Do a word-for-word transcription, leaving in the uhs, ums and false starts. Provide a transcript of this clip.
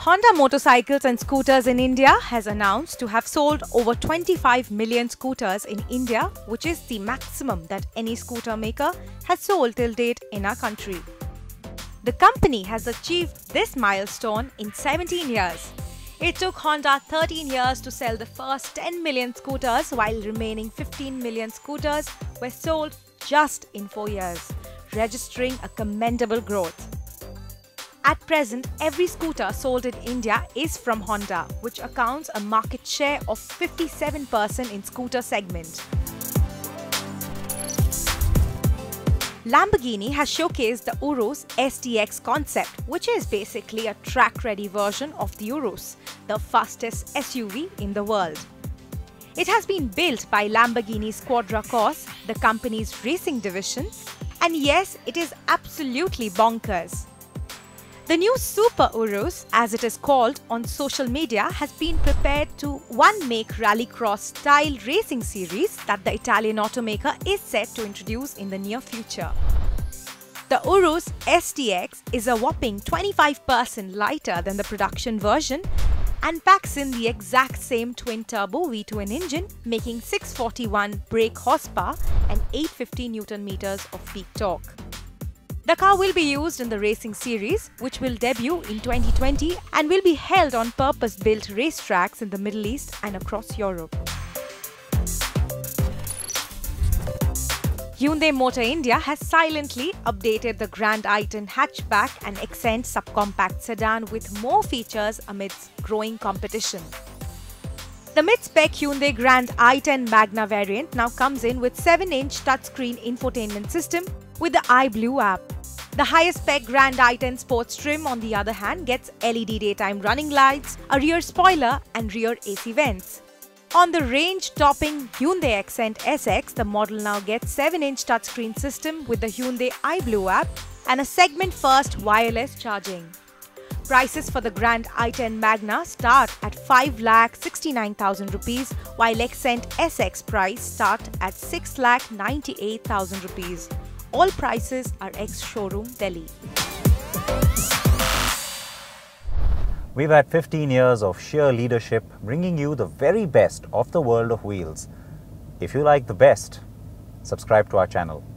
Honda Motorcycles and Scooters in India has announced to have sold over twenty-five million scooters in India, which is the maximum that any scooter maker has sold till date in our country. The company has achieved this milestone in seventeen years. It took Honda thirteen years to sell the first ten million scooters, while remaining fifteen million scooters were sold just in four years, registering a commendable growth. At present, every scooter sold in India is from Honda, which accounts a market share of fifty-seven percent in scooter segment. Lamborghini has showcased the Urus S T X concept, which is basically a track-ready version of the Urus, the fastest S U V in the world. It has been built by Lamborghini Squadra Corse, the company's racing division, and yes, it is absolutely bonkers. The new Super Urus, as it is called on social media, has been prepared to one-make rallycross style racing series that the Italian automaker is set to introduce in the near future. The Urus S T X is a whopping twenty-five percent lighter than the production version and packs in the exact same twin-turbo V twin engine, making six hundred forty-one brake horsepower and eight hundred fifty newton meters of peak torque. The car will be used in the racing series, which will debut in twenty twenty and will be held on purpose-built racetracks in the Middle East and across Europe. Hyundai Motor India has silently updated the Grand i ten hatchback and Xcent subcompact sedan with more features amidst growing competition. The mid-spec Hyundai Grand i ten Magna variant now comes in with seven inch touchscreen infotainment system with the iBlue app. The highest spec Grand i ten Sports trim, on the other hand, gets L E D daytime running lights, a rear spoiler and rear A C vents. On the range-topping Hyundai Accent S X, the model now gets seven inch touchscreen system with the Hyundai iBlue app and a segment-first wireless charging. Prices for the Grand i ten Magna start at five lakh sixty-nine thousand rupees, while Xcent S X price start at six lakh ninety-eight thousand rupees. All prices are ex-showroom Delhi. We've had fifteen years of sheer leadership, bringing you the very best of the world of wheels. If you like the best, subscribe to our channel.